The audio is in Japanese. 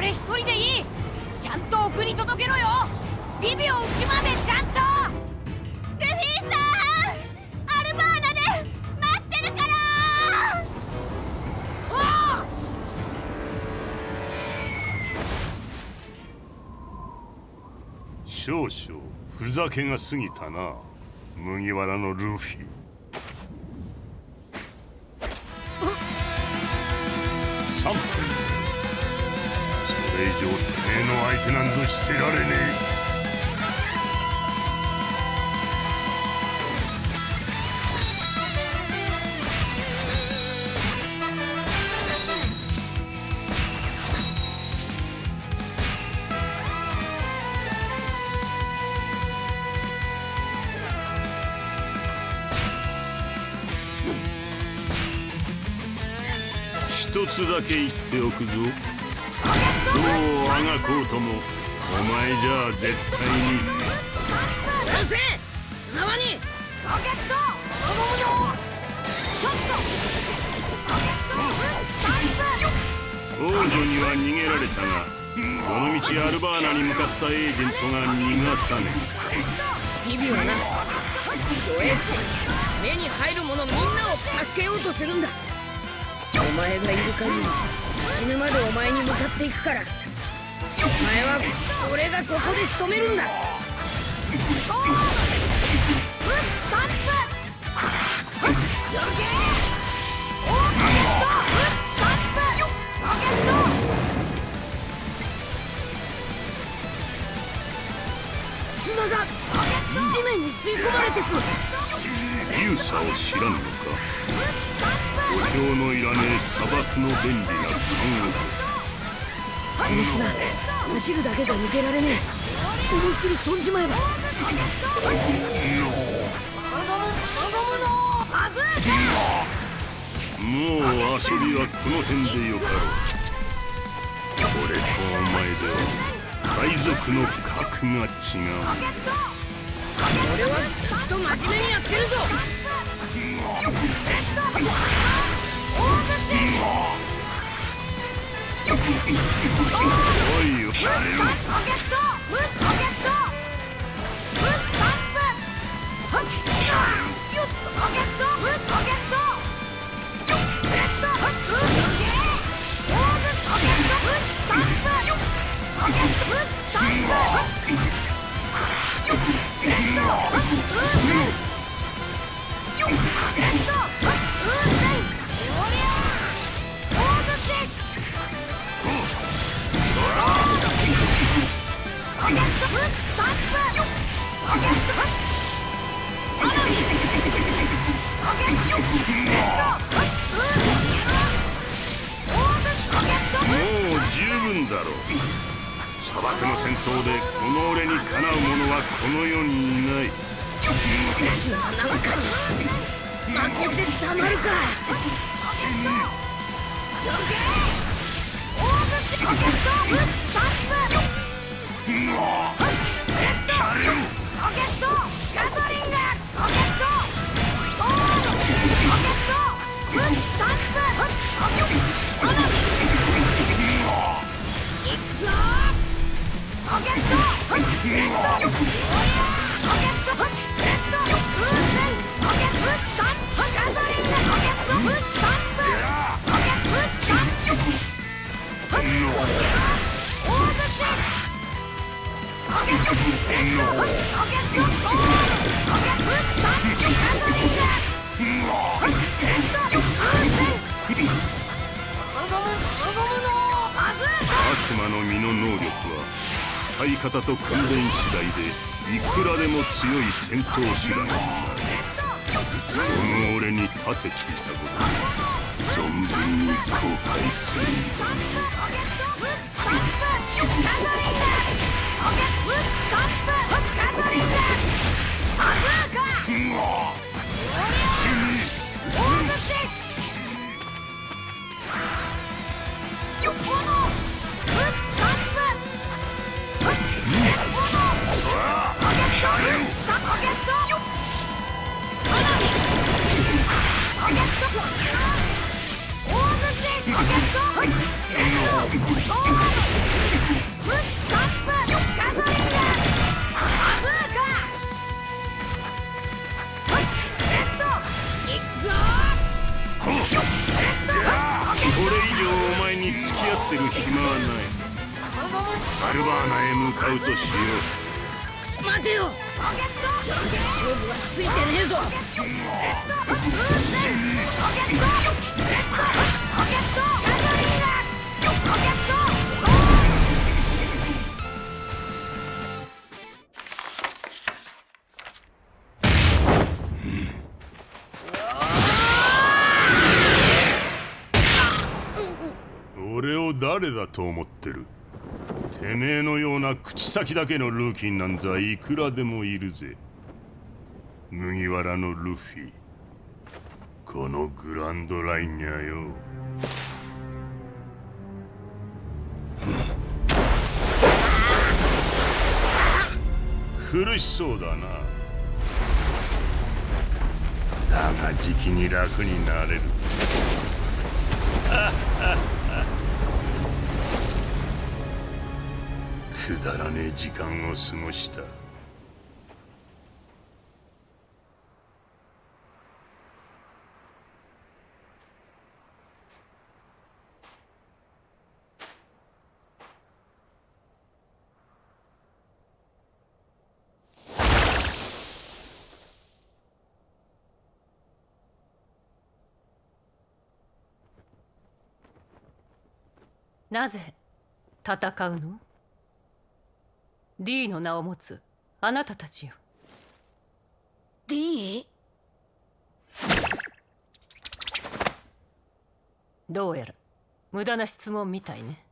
俺一人でいい。ちゃんと送り届けろよ。ビビをうちまでちゃんと。 ルフィさん、アルバーナで待ってるから。 少々ふざけが過ぎたな、麦わらのルフィ。3分。それ以上てめえの相手なんぞしてられねえ。一つだけ言っておくぞ。どうあがこうともお前じゃ絶対に。 うるせえ。素直にロケット頼むよ。ちょっと王女には逃げられたが、この道アルバーナに向かったエージェントが逃がさねえ。ビビはな、弱えくせに目に入る者みんなを助けようとするんだ。お前がいる限り死ぬまでお前に向かっていくから。お前は俺がここで仕留めるんだ。砂が地面に吸い込まれてく。 勇者を知らんのか。補強のいらねえ砂漠の便利な看護婦さ。 この砂走るだけじゃ抜けられねえ。思いっきり飛んじまえば。 もう遊びはこの辺でよかろう。俺とお前では海賊の格が違う。 俺はずっと真面目にやってるぞ。 おいよ、もう十分だろう。砂漠の戦闘でこの俺にかなう者はこの世にいない。 砂なんかに負けてたまるか。 悪魔の実の能力は使い方と訓練次第でいくらでも強い戦闘手段になる。その俺に立てていたこと存分に後悔するんだな。 お前に付き合ってる暇はない。アルバーナへ向かうとしよ待てよ。勝負はついてねえぞ。 俺を誰だと思ってる。てめえのような口先だけのルーキーなんざいくらでもいるぜ。麦わらのルフィ、このグランドラインにゃよ。苦しそうだな。だがじきに楽になれる。くだらねえ時間を過ごした。 なぜ戦うの？ D の名を持つあなたたちよ。 D？ どうやら無駄な質問みたいね。